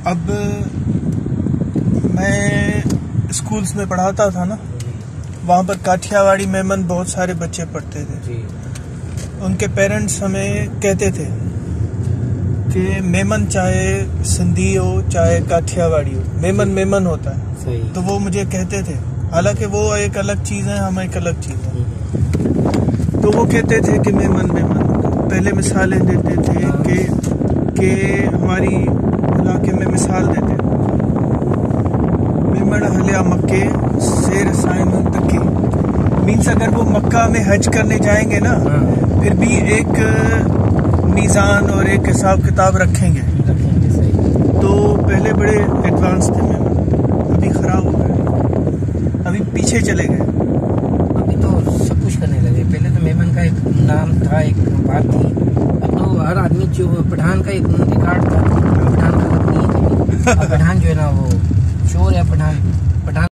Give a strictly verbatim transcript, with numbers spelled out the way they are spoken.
अब मैं स्कूल्स में पढ़ाता था ना, वहाँ पर काठियावाड़ी मेमन बहुत सारे बच्चे पढ़ते थे जी। उनके पेरेंट्स हमें कहते थे कि मेमन चाहे सिंधी हो चाहे काठियावाड़ी हो, मेमन मेमन होता है। सही। तो वो मुझे कहते थे, हालांकि वो एक अलग चीज़ है, हम एक अलग चीज़ है। तो वो कहते थे कि मेमन मेमन, पहले मिसालें देते थे कि कि हमारी इलाके में मिसाल देते थे, मेमन हलिया मक्के शेर साइन तके। मीन्स अगर वो मक्का में हज करने जाएंगे ना, फिर भी एक मीज़ान और एक हिसाब किताब रखेंगे। तो पहले बड़े एडवांस थे मेमन, अभी ख़राब हो गए, अभी पीछे चले गए। अभी तो सब कुछ करने लगे। पहले तो मेमन का एक नाम था, एक बात थी। अब तो हर आदमी जो पठान का एक कार्ड था, पठान का नहीं है। पठान जो है ना वो